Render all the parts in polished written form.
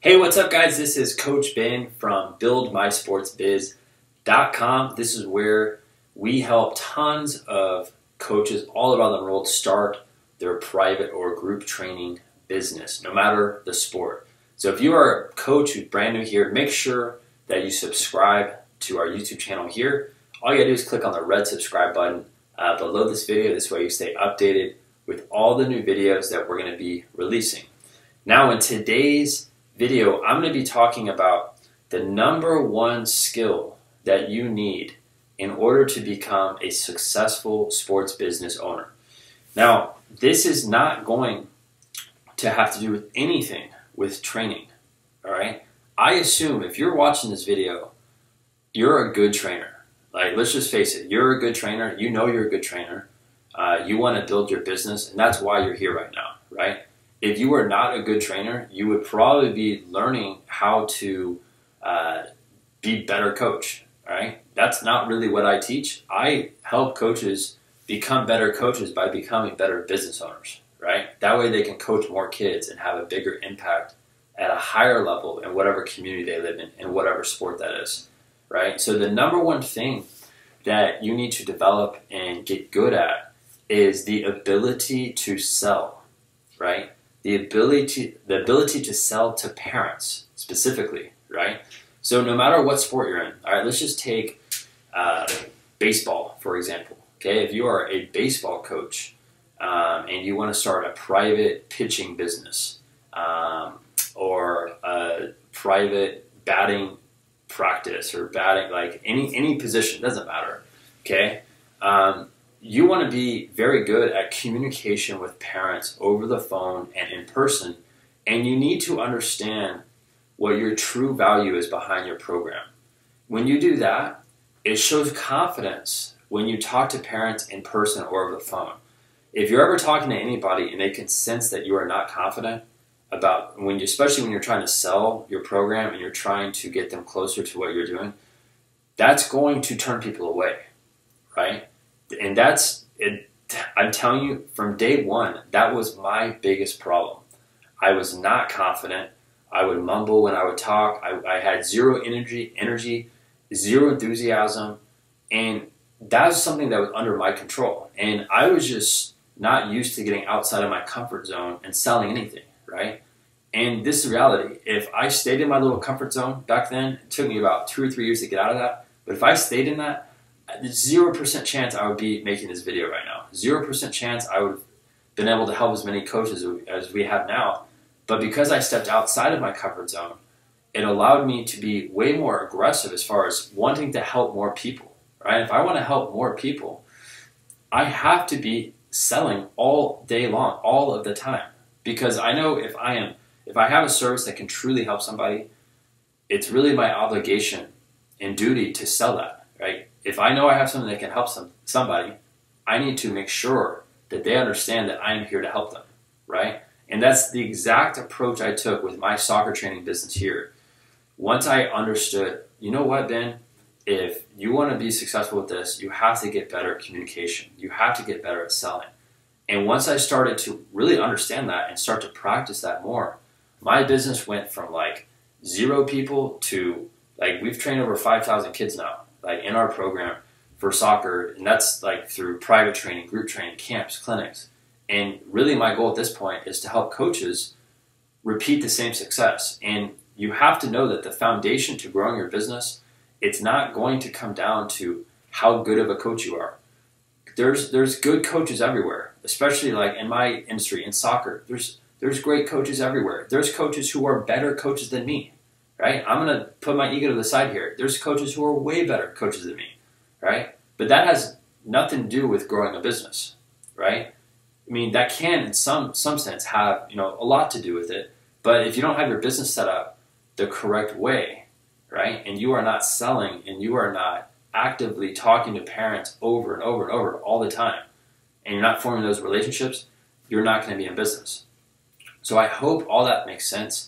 Hey, what's up guys? This is Coach Ben from buildmysportsbiz.com. This is where we help tons of coaches all around the world start their private or group training business, no matter the sport. So if you are a coach who's brand new here, make sure that you subscribe to our YouTube channel here. All you gotta do is click on the red subscribe button below this video. This way you stay updated with all the new videos that we're gonna be releasing. Now in today's video, I'm going to be talking about the number one skill that you need in order to become a successful sports business owner. Now, this is not going to have to do with anything with training, all right? I assume if you're watching this video, you're a good trainer. Like, let's just face it, you're a good trainer. You know you're a good trainer. You want to build your business, and that's why you're here right now, right? If you were not a good trainer, you would probably be learning how to be a better coach, right? That's not really what I teach. I help coaches become better coaches by becoming better business owners, right? That way they can coach more kids and have a bigger impact at a higher level in whatever community they live in whatever sport that is, right? So the number one thing that you need to develop and get good at is the ability to sell, right? The ability to sell to parents specifically, right? So no matter what sport you're in, all right, let's just take baseball, for example, okay? If you are a baseball coach and you want to start a private pitching business or a private batting practice or batting, like any position, doesn't matter, okay? You want to be very good at communication with parents over the phone and in person, and you need to understand what your true value is behind your program. When you do that, it shows confidence when you talk to parents in person or over the phone. If you're ever talking to anybody and they can sense that you are not confident about especially when you're trying to sell your program and you're trying to get them closer to what you're doing, that's going to turn people away, right? And that's it. I'm telling you, from day one, that was my biggest problem. I was not confident. I would mumble when I would talk. I had zero energy, zero enthusiasm, and that was something that was under my control. And I was just not used to getting outside of my comfort zone and selling anything, right? And this is reality. If I stayed in my little comfort zone back then, it took me about 2 or 3 years to get out of that. But if I stayed in that, 0% chance I would be making this video right now. 0% chance I would have been able to help as many coaches as we have now. But because I stepped outside of my comfort zone, it allowed me to be way more aggressive as far as wanting to help more people, right? If I want to help more people, I have to be selling all day long, all of the time. Because I know if I have a service that can truly help somebody, it's really my obligation and duty to sell that, right? If I know I have something that can help somebody, I need to make sure that they understand that I am here to help them, right? And that's the exact approach I took with my soccer training business here. Once I understood, you know what, Ben, if you want to be successful with this, you have to get better at communication. You have to get better at selling. And once I started to really understand that and start to practice that more, my business went from like 0 people to like we've trained over 5,000 kids now, like in our program for soccer, and that's like through private training, group training, camps, clinics. And really my goal at this point is to help coaches repeat the same success. And you have to know that the foundation to growing your business, it's not going to come down to how good of a coach you are. There's good coaches everywhere, especially like in my industry, in soccer, there's great coaches everywhere. There's coaches who are better coaches than me. Right? I'm going to put my ego to the side here. There's coaches who are way better coaches than me, right? But that has nothing to do with growing a business, right? I mean, that can, in some sense, have a lot to do with it. But if you don't have your business set up the correct way, right, and you are not selling and you are not actively talking to parents over and over and over all the time, and you're not forming those relationships, you're not going to be in business. So I hope all that makes sense.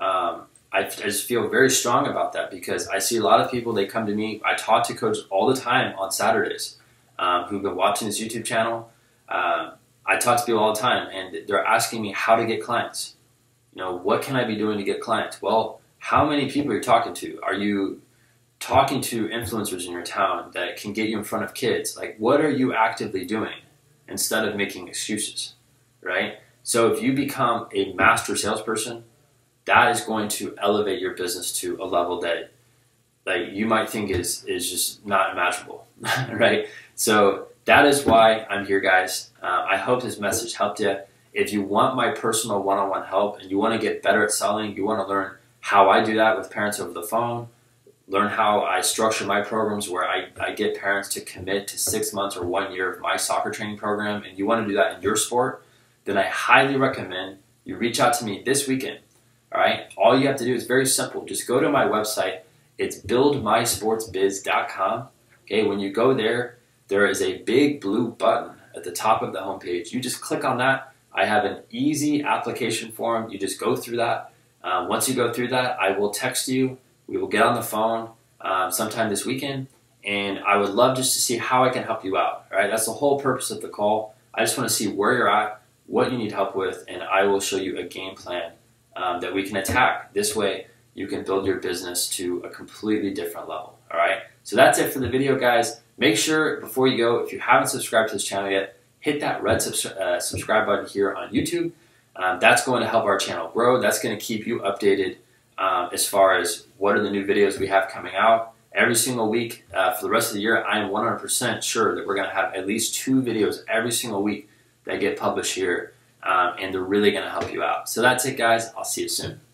I just feel very strong about that because I see a lot of people, they come to me. I talk to coaches all the time on Saturdays who've been watching this YouTube channel. I talk to people all the time, and they're asking me how to get clients. what can I be doing to get clients? Well, how many people are you talking to? Are you talking to influencers in your town that can get you in front of kids? Like, what are you actively doing instead of making excuses, right? So if you become a master salesperson, that is going to elevate your business to a level that you might think is just not imaginable, right? So that is why I'm here, guys. I hope this message helped you. If you want my personal one-on-one help and you want to get better at selling, you want to learn how I do that with parents over the phone, learn how I structure my programs where I get parents to commit to 6 months or 1 year of my soccer training program, and you want to do that in your sport, then I highly recommend you reach out to me this weekend. All right? All you have to do is very simple. Just go to my website. It's buildmysportsbiz.com. Okay, when you go there, there is a big blue button at the top of the homepage. You just click on that. I have an easy application form. You just go through that. Once you go through that, I will text you. We will get on the phone sometime this weekend, and I would love just to see how I can help you out. All right, that's the whole purpose of the call. I just want to see where you're at, what you need help with, and I will show you a game plan that we can attack. This way, you can build your business to a completely different level. All right, so that's it for the video, guys. Make sure before you go, if you haven't subscribed to this channel yet, hit that red subscribe button here on YouTube. That's going to help our channel grow. That's going to keep you updated as far as what are the new videos we have coming out every single week. For the rest of the year, I am 100% sure that we're going to have at least 2 videos every single week that get published here, and they're really going to help you out. So that's it, guys. I'll see you soon.